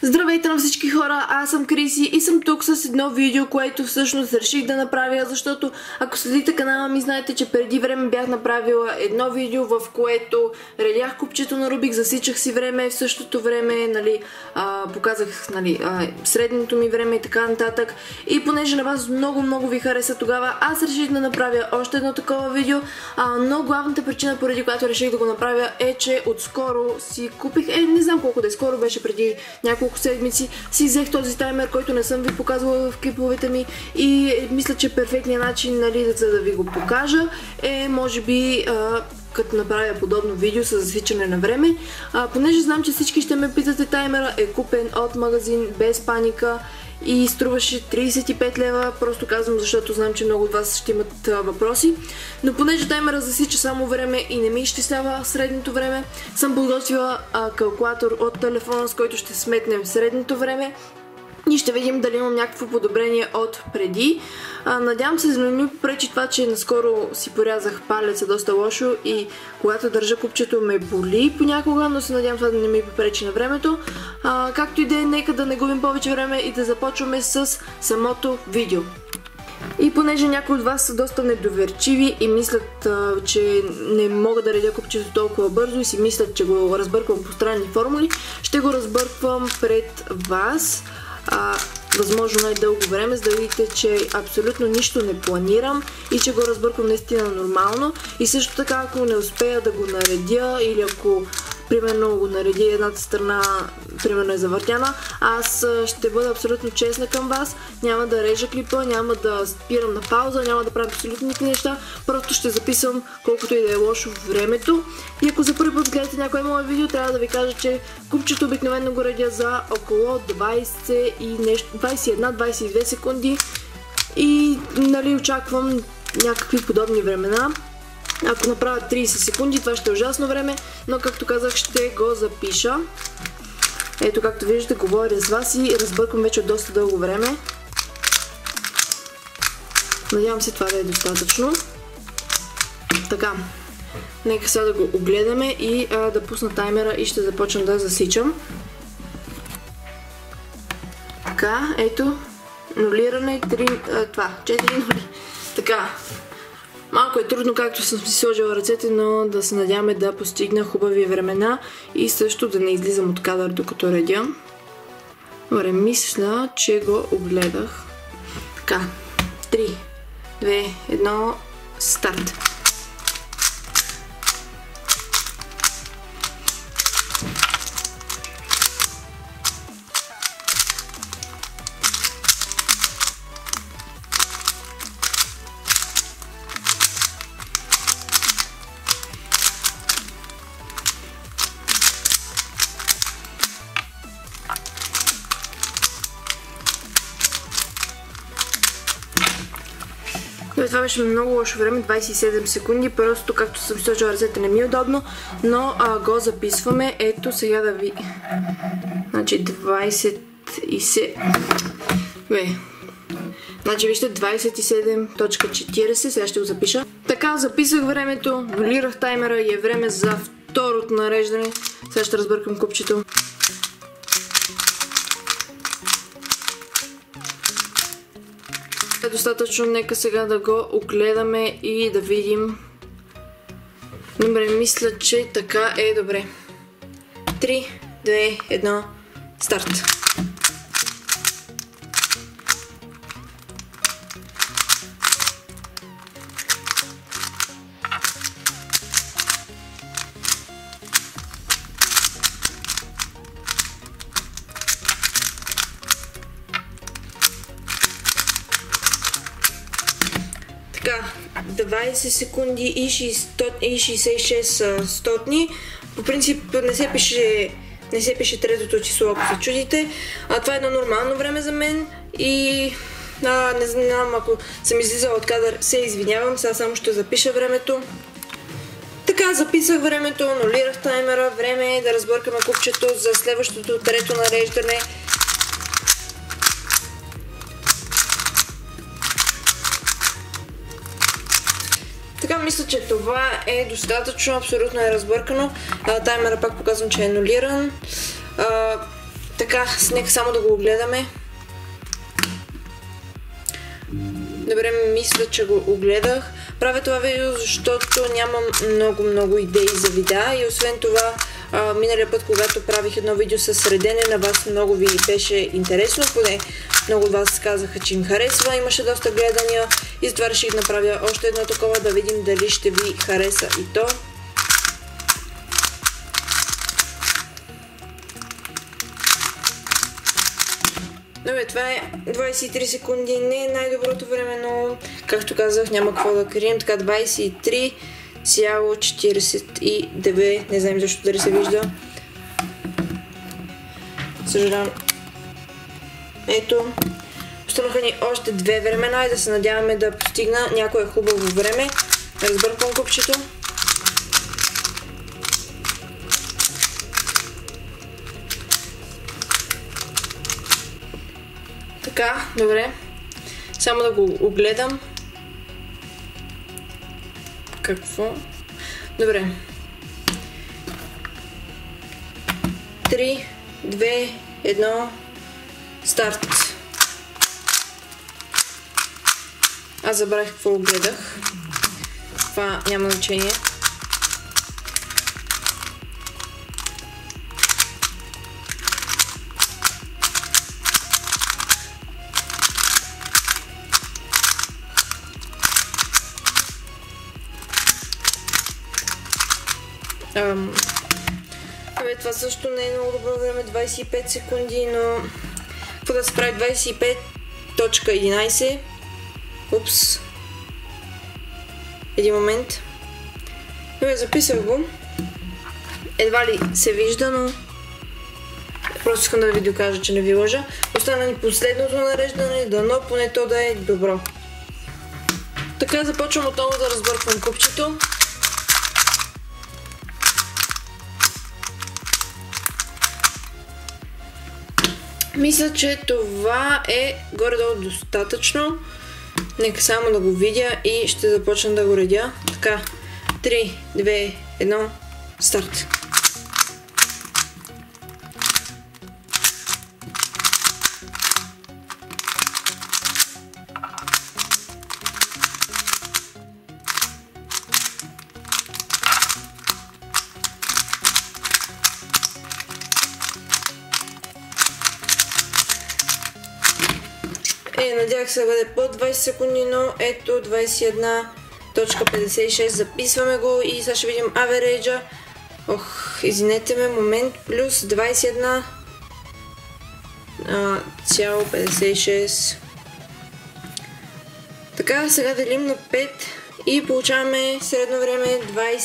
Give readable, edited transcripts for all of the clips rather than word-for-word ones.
Здравейте на всички хора, аз съм Криси и съм тук с едно видео, което всъщност реших да направя, защото ако следите канала ми, знаете, че преди време бях направила едно видео, в което редях купчето на Рубик, засичах си време, в същото време показах средното ми време и така нататък. И понеже на вас много ви хареса тогава, аз реших да направя още едно такова видео, но главната причина, поради която реших да го направя, е, че отскоро си купих, не знам колко да е, скоро беше преди няколко седмици, си взех този таймер, който не съм ви показвала в клиповете ми и мисля, че перфектният начин, за да ви го покажа е, може би, като направя подобно видео с засичане на време. Понеже знам, че всички ще ме питате, таймера е купен от магазин Без паника и струваше 35 лева, просто казвам, защото знам, че много от вас ще имат въпроси. Но понеже таймера засича само време и не ми изчислява средното време, съм подготвила калкулатор от телефона, с който ще сметнем средното време и ще видим дали имам някакво подобрение от преди. Надявам се да не ми попречи това, че наскоро си порязах палеца доста лошо и когато държа купчето ме боли понякога, но се надявам това да не ми попречи на времето. Както и да е, нека да не губим повече време и да започваме с самото видео. И понеже някои от вас са доста недоверчиви и мислят, че не мога да редя купчето толкова бързо и си мислят, че го разбърквам по странни формули, ще го разбърквам пред вас възможно най-дълго време, за да видите, че абсолютно нищо не планирам и че го разбърквам наистина нормално. И също така, ако не успея да го наредя или ако примерно го нареди едната страна, примерно е завъртяна, аз ще бъда абсолютно честна към вас, няма да режа клипа, няма да спирам на пауза, няма да правя абсолютно никакви неща, просто ще записвам колкото и да е лошо времето. И ако за първи път гледате някое мое видео, трябва да ви кажа, че купчето обикновено го редя за около 21-22 секунди и очаквам някакви подобни времена. Ако направя 30 секунди, това ще е ужасно време, но както казах, ще го запиша. Ето, както виждате, говоря с вас и разбърквам вече от доста дълго време. Надявам се това да е достатъчно. Така, нека сега да го огледаме и да пусна таймера и ще започна да засичам. Така, ето, нулиране, 4 нули. Така. Малко е трудно, както съм си сложила ръцете, но да се надяваме да постигна хубави времена и също да не излизам от кадър докато редя. Добре, мисля, че го огледах. Така, 3, 2, 1, старт! Това беше много лошо време, 27 секунди, просто както съм сложила ръцете не ми е удобно, но го записваме. Ето сега да ви... Значи 27... Значи вижте 27.40, сега ще го запиша. Така, записах времето, нулирах таймера и е време за второто нареждане. Сега ще разбъркам купчето. Достатъчно, нека сега да го огледаме и да видим. Добре, мисля, че така е добре. 3, 2, 1, старт! Така, 20 секунди и 66 стотни. По принцип не се пише третото число, ако се чудите. Това е едно нормално време за мен и не знам, ако съм излизала от кадър, се извинявам, сега само ще запиша времето. Така, записах времето, нулирах таймера, време е да разбъркаме купчето за следващото трето нареждане. Така, мисля, че това е достатъчно, абсолютно е разбъркано. Таймера пак показвам, че е нулиран. Така, нека само да го огледаме. Добре, мисля, че го огледах. Правя това видео, защото нямам много идеи за видеа и освен това миналия път, когато правих едно видео с редене, на вас много ви беше интересно, поне много от вас казаха, че им харесва, имаше доста гледания и затова реших да направя още едно такова, да видим дали ще ви хареса и то. Добре, това е 23 секунди, не е най-доброто време, но както казах, няма какво да крием. Така, 23,49, не знам защо дали се вижда. Съжалявам. Ето, останаха ни още 2 времена и да се надяваме да постигна някое хубаво време. Разбърквам купчето. Така, добре. Само да го огледам. Какво? Добре. 3, 2, 1, старт. Аз забравих какво огледах. Това няма значение. Това също не е много добро време, 25 секунди, но какво да се прави, 25.11. Упс. Един момент. Добре, записах го. Едва ли се вижда, но просто искам да ви докажа, че не ви лъжа. Остана ни последното нареждане, дано поне то да е добро. Така започвам отново да разбърквам купчето. Мисля, че това е горе-долу достатъчно. Нека само да го видя и ще започна да го редя. Така, 3, 2, 1, старт. Надявах се да бъде под 20 секунди, но ето 21.56, записваме го и сега ще видим average-а. Извинете ме, момент, плюс 21.56. Така, сега делим на 5 и получаваме средно време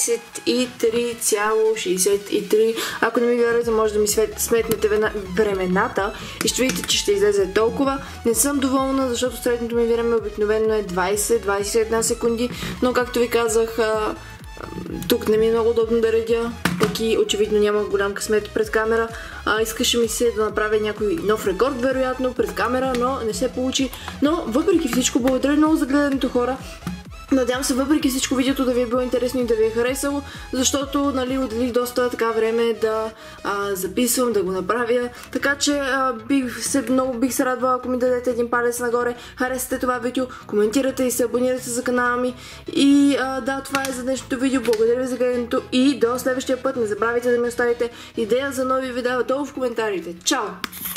23,63. Ако не ми вярвате, може да ми сметнете времената и ще видите, че ще излезе толкова. Не съм доволна, защото средното ми време обикновено е 20-21 секунди, но както ви казах, тук не ми е много удобно да редя, пък и очевидно нямах голям късмет пред камера. Искаше ми се да направя някой нов рекорд, вероятно, пред камера, но не се получи. Но въпреки всичко, благодаря много за гледането, хора. Надявам се въпреки всичко видеото да ви е било интересно и да ви е харесало, защото отделих доста така време да записвам, да го направя. Така че много бих се радвала, ако ми дадете един палец нагоре, харесате това видео, коментирате и се абонирате за канала ми. И да, това е за днешното видео. Благодаря ви за гледането и до следващия път. Не забравяйте да ми оставите идея за нови видеа долу в коментарите. Чао!